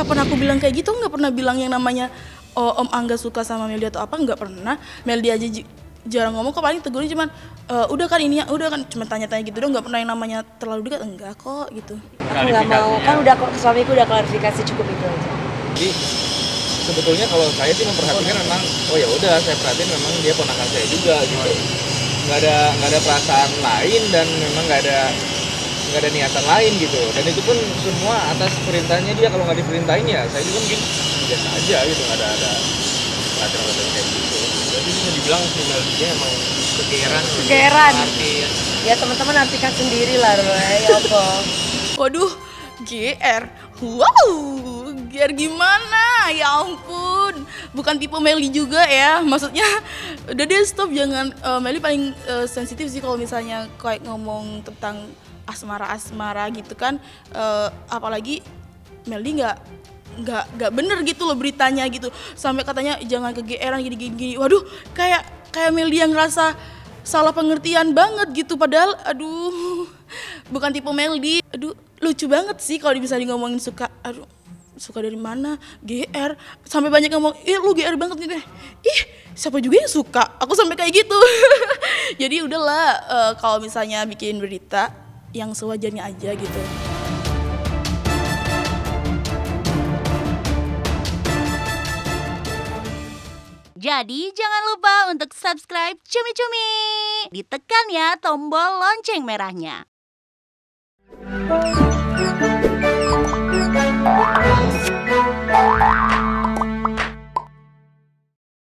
kapan aku bilang kayak gitu, nggak pernah bilang yang namanya oh, Om Angga suka sama Meldi atau apa, nggak pernah. Meldi aja jarang ngomong kok, paling tegurnya cuman udah kan ini ya, udah kan cuma tanya-tanya gitu dong, nggak pernah yang namanya terlalu dekat, enggak kok gitu. Aku nggak mau, kan udah suamiku udah klarifikasi, cukup itu aja. Jadi sebetulnya kalau saya sih memperhatikan memang, oh ya udah saya perhatiin memang dia ponakan saya juga gitu. Nggak ada perasaan lain dan memang nggak ada niatan lain gitu. Dan itu pun semua atas perintahnya dia. Kalau nggak diperintahin ya saya juga mungkin biasa aja gitu, nggak ada perhatian kayak gitu. Jadi bisa dibilang si Meldinya emang kegeeran. Ya teman-teman artikan sendiri lah, Roy. Apa? Waduh, GR, wow, GR gimana? Ya ampun, bukan tipe Melly juga ya. Maksudnya, udah deh stop, jangan. Melly paling sensitif sih kalau misalnya kayak ngomong tentang asmara gitu kan. Apalagi Melly nggak bener gitu loh beritanya gitu. Sampai katanya jangan kegeeran gini. Waduh, kayak Melly yang ngerasa salah pengertian banget gitu. Padahal, aduh, bukan tipe Melly. Aduh, lucu banget sih kalau misalnya ngomongin suka. Aduh, suka dari mana? GR. Sampai banyak ngomong, lu GR banget nih deh. Ih, siapa juga yang suka? Aku sampai kayak gitu. Jadi udahlah, kalau misalnya bikin berita yang sewajarnya aja gitu. Jadi jangan lupa untuk subscribe Cumi Cumi. Ditekan ya tombol lonceng merahnya.